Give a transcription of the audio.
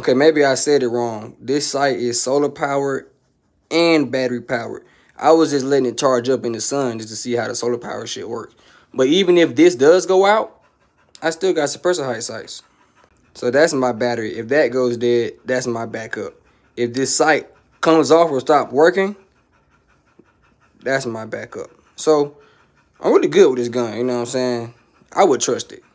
Okay, maybe I said it wrong. This sight is solar powered and battery powered. I was just letting it charge up in the sun just to see how the solar power shit works. But even if this does go out, I still got suppressor height sights. So that's my battery. If that goes dead, that's my backup. If this sight comes off or stop working, that's my backup. So I'm really good with this gun, you know what I'm saying? I would trust it.